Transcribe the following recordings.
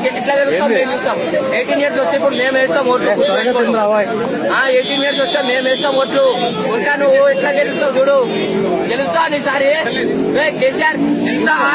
ఎట్లా తెలుస్తాం? మేము ఇస్తాం. 18 years వస్తే ఇప్పుడు మేము వేస్తాం ఓట్లు. 18 years వస్తే మేము వేస్తాం ఓట్లు. ఇంకా నువ్వు ఎట్లా గెలుస్తావు చూడు. గెలుస్తావా నీసారి? కేసీఆర్ గెలుస్తావా?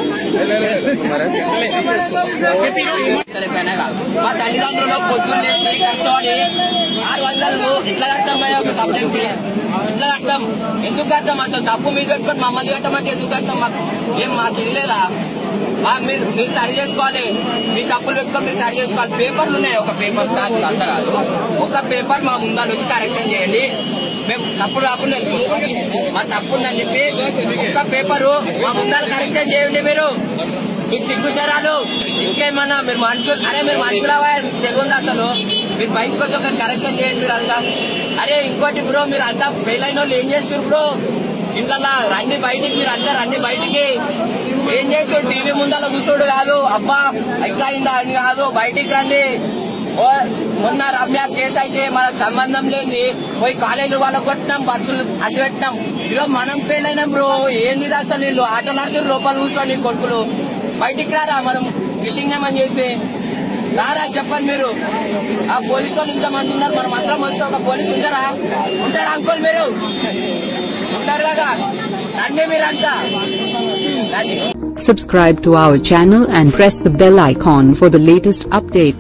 మా తల్లిదండ్రులు పొద్దున్న చేసి కష్టపడి 600 ఎట్లా కడతాం ఒక సబ్జెక్ట్ కి? ఎట్లా కడతాం? ఎందుకు కడతాం? అసలు తప్పు మీద పెట్టుకొని మమ్మల్ని కట్టమంటే ఎందుకు కడతాం? మాకు ఇది లేదా? మీరు స్టడీ చేసుకోవాలి. మీ తప్పులు పెట్టుకొని మీరు స్టడీ చేసుకోవాలి. పేపర్లు ఉన్నాయి. ఒక పేపర్ కాదు అంత కాదు, ఒక పేపర్ మా ముందర వచ్చి కరెక్షన్ చేయండి. మేము తప్పుడు కాకుండా మా తప్పు ఉందని చెప్పి ఒక పేపరు మా ముందర కరెక్షన్ చేయండి. మీరు మీకు సిగ్గుసరాలు ఇంకేమన్నా మీరు మనుషులు? అరే మీరు మనుషులవా తెలియదు అసలు. మీరు బయటకు వచ్చి ఒక కరెక్షన్ చేయండి మీరు అంతా. అరే ఇంకోటి బ్రో, మీరు అంతా ఫెయిల్ అయిన వాళ్ళు ఏం చేస్తారు బ్రో? ఇంట్లో రండి బయటికి, మీరు అంతా రండి బయటికి. ఏం చేసాడు? టీవీ ముందర కూర్చోడు కాదు, అబ్బా ఇట్లా అయిందా అని కాదు, బయటికి రండి. మొన్న రమ్య కేసు అయితే మనకు సంబంధం లేని పోయి కాలేజీలు వాళ్ళకు కొట్టినాం, బస్సులు అడ్డు పెట్టినాం. ఈరోజు మనం ఫెయిల్ అయినాం బ్రో. ఏంది అసలు? వీళ్ళు ఆటలాడుతూ లోపల కూర్చోండి కొడుకులు. బయటికి రారా, మనం బిల్డింగ్ ఏమని చేసి రారా చెప్పండి మీరు. ఆ పోలీసు వాళ్ళు ఇంతమంది ఉన్నారు, మనం అందరం వస్తే ఒక పోలీసు ఉంటారా? అంకుల్ మీరు ఉంటారు కదా, రండి మీరంతా. Subscribe to our channel and press the bell icon for the latest update.